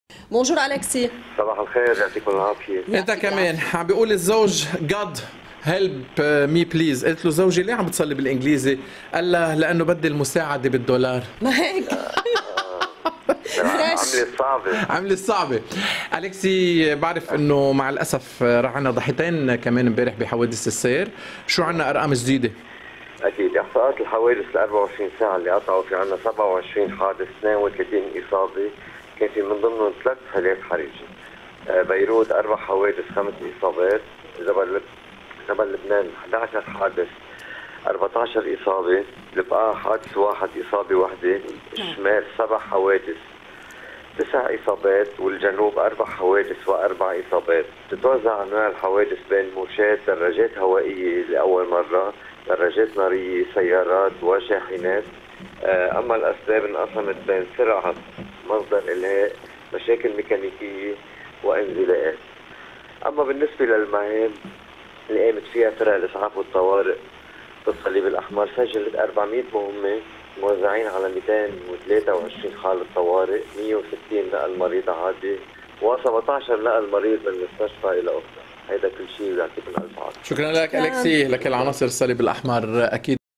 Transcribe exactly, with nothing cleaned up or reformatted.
بونجور أليكسي. صباح الخير، يعطيكم العافية. انت كمان عم بيقول الزوج God help me please. قلت له زوجي ليه عم بتصلي بالانجليزي؟ قال لها لانه بدي المساعده بالدولار. ما هيك عملة صعبة عملة صعبة. أليكسي بعرف انه مع الاسف راح عنا ضحيتين كمان امبارح بحوادث السير، شو عنا ارقام جديدة؟ أكيد إحصاءات الحوادث ال أربعة وعشرين ساعة اللي قطعوا في عنا سبعة وعشرين حادث، اثنين وثلاثين إصابة، كان في من ضمنهم ثلاث حالات حرجة. بيروت أربع حوادث خمس إصابات، جبل جبل لبنان أحد عشر حادث أربعة عشر إصابة، البقاع حادث واحد إصابة واحدة، الشمال سبع حوادث تسع إصابات، والجنوب أربع حوادث وأربع إصابات. تتوزع أنواع الحوادث بين موشات، دراجات هوائية لأول مرة، دراجات نارية، سيارات وشاحنات. أما الأسباب انقسمت بين سرعة، مصدر إلهاء، مشاكل ميكانيكية، وانزلاقات. أما بالنسبة للمهام اللي قامت فيها فرق الإسعاف والطوارئ الصليب الأحمر، سجلت أربعمئة مهمة موزعين على مئتين وثلاثة وعشرين حالة طوارئ، مئة وستين نقل مريض عادي، وسبعة عشر نقل مريض من المستشفى إلى أخرى. هيدا كل شيء، ويعطيكم ألف عافية. شكرا لك أليكسي، لك العناصر الصليب الأحمر أكيد